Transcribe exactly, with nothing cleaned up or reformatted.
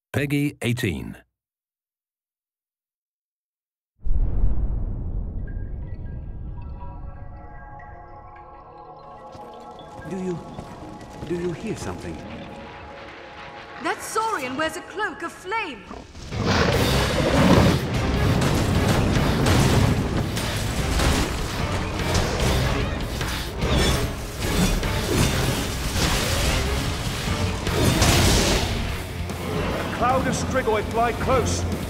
Peggy eighteen. Do you... do you hear something? That Saurian wears a cloak of flame! A cloud of Strigoi fly close!